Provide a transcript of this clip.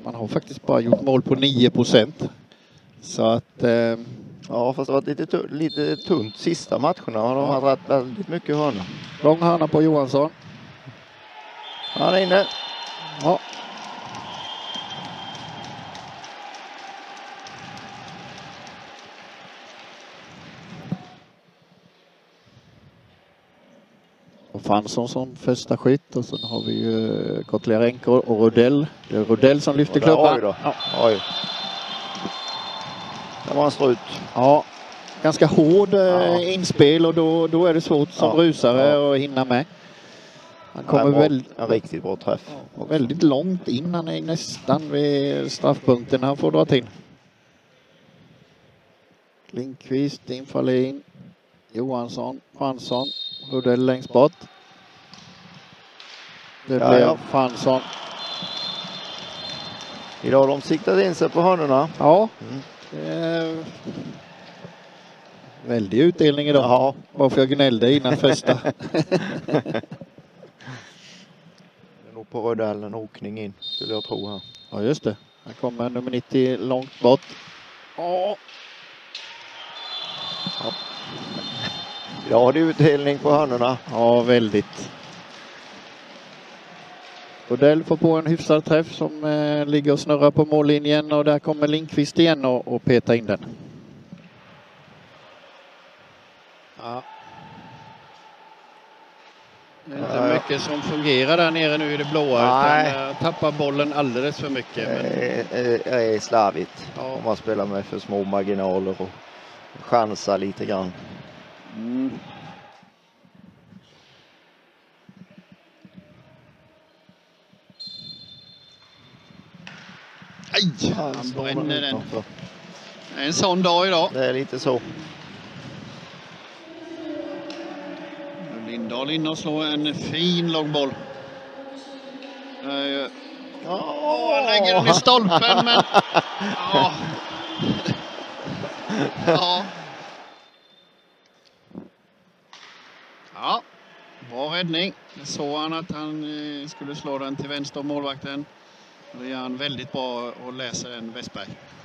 Man har faktiskt bara gjort mål på 9%. Så att... Ja, fast det har varit lite tunt sista matcherna. De har dragit väldigt mycket hörna. Lång hörna på Johansson. Han är inne. Ja. Och Fransson som första skytt. Och sen har vi ju Kotliarenko och Rodell. Det är Rodell som lyfter klubban. Oj då. Ja. Oj. Det var en strut. Ja. Ganska hård inspel och då är det svårt som rusare att hinna med. Han kommer en riktigt bra träff. Väldigt långt in. Han är nästan vid straffpunkten. Han får dra till. Lindqvist, Infalin, Johansson, Fransson, Rodell längst bort. Det blir Fransson. Idag har de siktat in sig på hörnorna. Ja. Väldig utdelning idag. Ja. Varför jag gnällde innan första. Det är nog på Rodell en åkning in, skulle jag tro här. Ja, just det. Här kommer nummer 90 långt bort. Ja. Ja, det är utdelning på hörnorna. Ja, väldigt. Rodell får på en hyfsad träff som ligger och snurrar på mållinjen. Och där kommer Lindqvist igen och peta in den. Ja. Det är inte mycket som fungerar där nere nu i det blåa. Nej. Utan tappar bollen alldeles för mycket. Det är slarvigt. Om man spelar med för små marginaler och chansar lite grann. Aj, han bränner den. Det är en sån dag idag. Det är lite så. Lindahl in och slår en fin långboll. Han lägger den i stolpen, men... Ja, bra räddning. Så han att han skulle slå den till vänster om målvakten. Det gör han väldigt bra och läser den, Westberg.